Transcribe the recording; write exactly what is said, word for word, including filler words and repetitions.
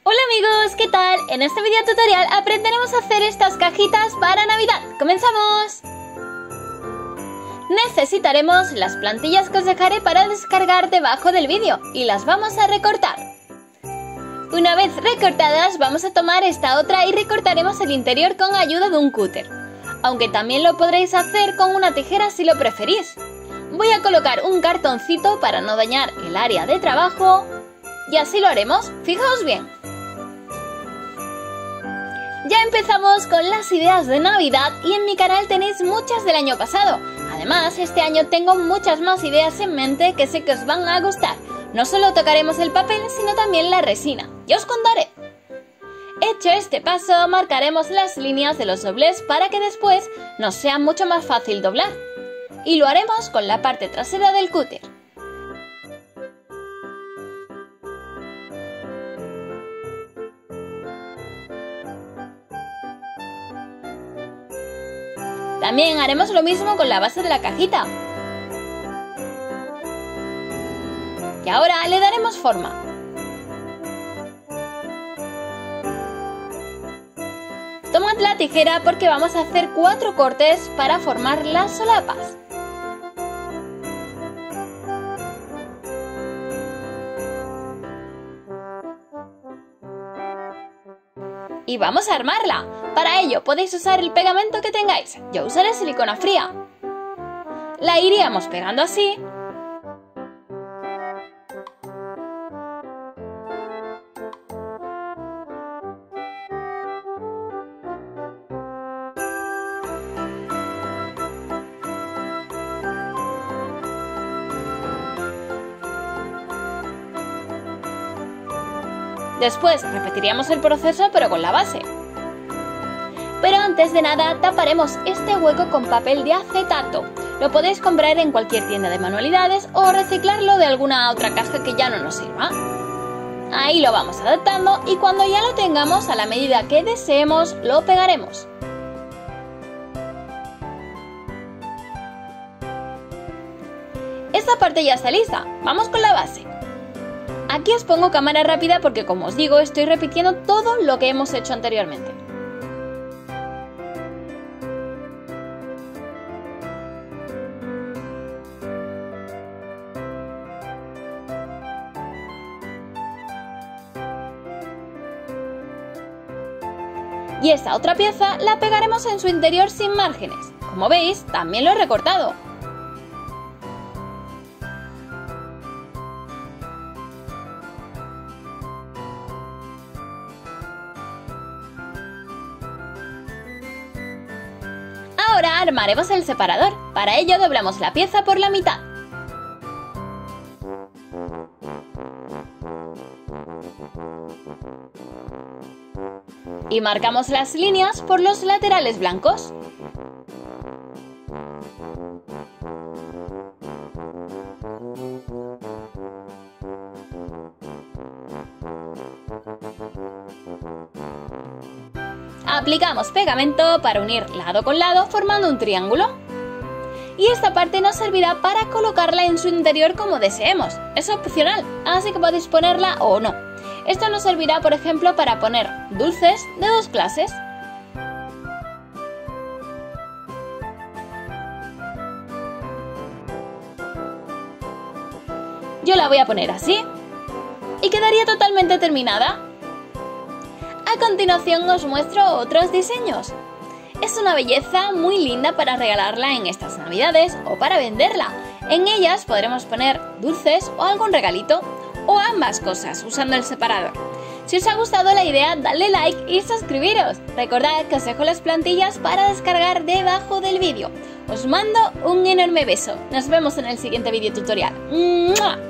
Hola amigos, ¿qué tal? En este video tutorial aprenderemos a hacer estas cajitas para Navidad. ¡Comenzamos! Necesitaremos las plantillas que os dejaré para descargar debajo del vídeo y las vamos a recortar. Una vez recortadas vamos a tomar esta otra y recortaremos el interior con ayuda de un cúter, aunque también lo podréis hacer con una tijera si lo preferís. Voy a colocar un cartoncito para no dañar el área de trabajo y así lo haremos, fijaos bien. Ya empezamos con las ideas de Navidad y en mi canal tenéis muchas del año pasado. Además, este año tengo muchas más ideas en mente que sé que os van a gustar. No solo tocaremos el papel, sino también la resina. Ya os contaré. Hecho este paso, marcaremos las líneas de los doblez para que después nos sea mucho más fácil doblar. Y lo haremos con la parte trasera del cúter. También haremos lo mismo con la base de la cajita. Y ahora le daremos forma. Tomad la tijera porque vamos a hacer cuatro cortes para formar las solapas. Y vamos a armarla. Para ello podéis usar el pegamento que tengáis. Yo usaré silicona fría. La iríamos pegando así. Después repetiríamos el proceso pero con la base. Pero antes de nada taparemos este hueco con papel de acetato. Lo podéis comprar en cualquier tienda de manualidades o reciclarlo de alguna otra caja que ya no nos sirva. Ahí lo vamos adaptando y cuando ya lo tengamos a la medida que deseemos lo pegaremos. Esta parte ya está lista, vamos con la base. Aquí os pongo cámara rápida porque, como os digo, estoy repitiendo todo lo que hemos hecho anteriormente. Y esta otra pieza la pegaremos en su interior sin márgenes. Como veis, también lo he recortado. Ahora armaremos el separador. Para ello doblamos la pieza por la mitad. Y marcamos las líneas por los laterales blancos. Aplicamos pegamento para unir lado con lado formando un triángulo. Y esta parte nos servirá para colocarla en su interior como deseemos. Es opcional, así que podéis ponerla o no. Esto nos servirá, por ejemplo, para poner dulces de dos clases. Yo la voy a poner así. Y quedaría totalmente terminada. A continuación os muestro otros diseños. Es una belleza muy linda para regalarla en estas navidades o para venderla. En ellas podremos poner dulces o algún regalito o ambas cosas usando el separador. Si os ha gustado la idea, dadle like y suscribiros. Recordad que os dejo las plantillas para descargar debajo del vídeo. Os mando un enorme beso. Nos vemos en el siguiente video tutorial. ¡Mua!